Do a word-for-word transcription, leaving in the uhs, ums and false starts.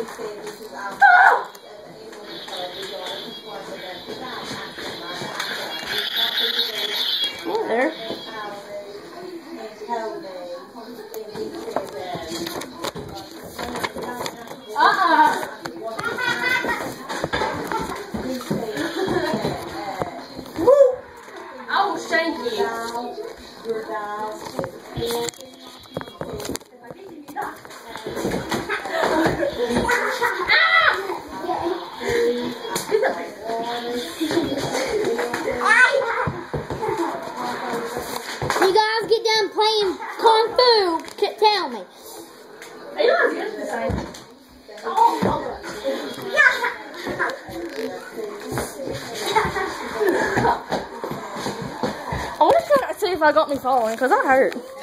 Oh, there. Uh-uh. I will shank you. You guys get done playing Kung Fu, t tell me. Are you not good this side? Oh, I want to try to see if I got me falling, because I hurt.